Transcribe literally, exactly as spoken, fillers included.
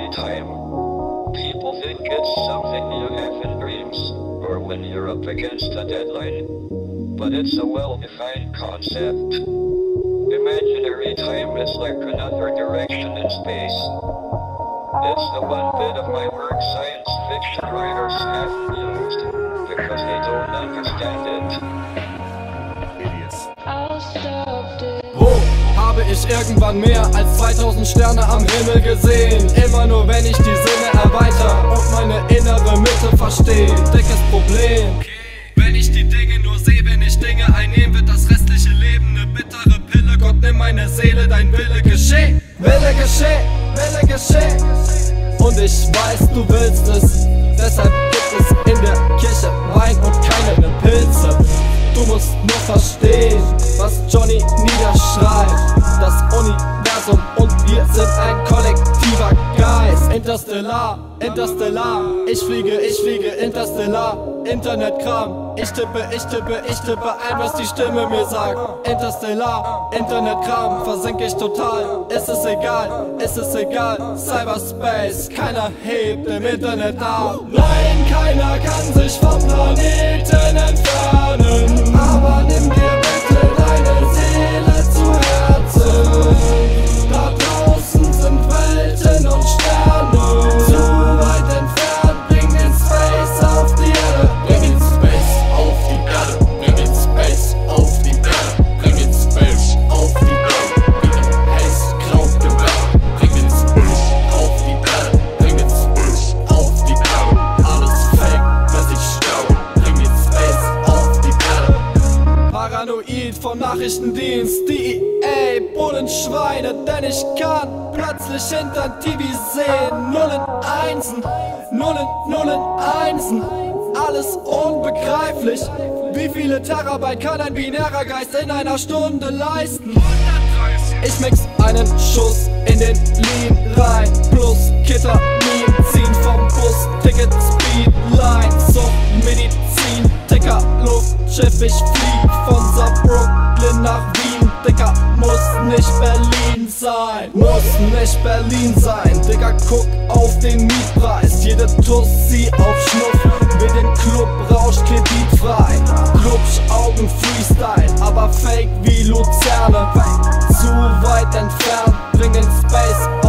time. People think it's something you have in dreams, or when you're up against a deadline. But it's a well-defined concept. Imaginary time is like another direction in space. It's the one bit of my work science fiction writers haven't used, because they don't understand it. Wo habe ich irgendwann mehr als zweitausend Sterne am Himmel gesehen? Immer nur wenn ich die Sinne erweiter und meine innere Mitte verstehe. Dickes Problem. Wenn ich die Dinge nur sehe, wenn ich Dinge einnehme, wird das restliche Leben ne bittere Pille. Gott, nimm meine Seele, dein Wille gescheh. Wille gescheh, Wille gescheh. Und ich weiß, du willst es. Deshalb gibt es in der Kirche Wein und keine Pilze. Du musst nur verstehen, was Johnny niederschreibt. Das Universum und wir sind ein kollektiver Geist. Interstellar, Interstellar. Ich fliege, ich fliege interstellar. Internetkram. Ich tippe, ich tippe, ich tippe ein, was die Stimme mir sagt. Interstellar, Internetkram. Versinke ich total. Ist es egal, ist es egal. Cyberspace, keiner hebt im Internet ab. Nein, keiner kann sich vom Planeten entfernen. Aber nimm dir bitte deine Seele zu Herzen. Da draußen sind Welten und Sterne. Zu weit entfernt, bring den Space auf die Erde. Bring den Space auf die Erde. Bring den Space auf die Erde. Bring den Space auf die Erde. Bring den Haze Cloud Gewehr. Bring den Space auf die Erde. Bring den Space auf die Erde. Alles fake, bis ich sterbe. Bring den Space auf die Erde. Paranoid vom Nachrichtendienst, D E A, Bullenschweine, denn ich kann plötzlich hinter T V sehen. Nullen, Einsen, Nullen, Nullen, Einsen, alles unbegreiflich. Wie viele Terabyte kann ein binärer Geist in einer Stunde leisten? Ich mix einen Schuss in den Lean rein, plus Ketamin, ziehen vom Bus, Ticket, Speedline, zum Medizin, Ticker, Luftschiff, ich flieg von Saarbrücken nach Wien, Dicker, muss nicht Berlin sein, muss nicht Berlin sein, Dicker, guck auf den Mietpreis, jede Tussi auf Schnuff, mit dem Club rauscht kreditfrei, Klubsch, Augen, Freestyle, aber fake wie Luzerne, zu weit entfernt, bring den Space